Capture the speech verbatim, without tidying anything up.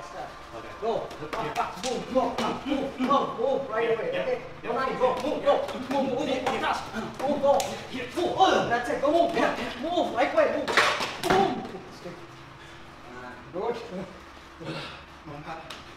step. Okay. Go. Up, up, move, move, up, move, move, move right away. Okay. Go now, go, move, go, move, move, move, fast, move, go, move. Oh, that's it. Go move, move, like way, move, boom. Good. Mongครับ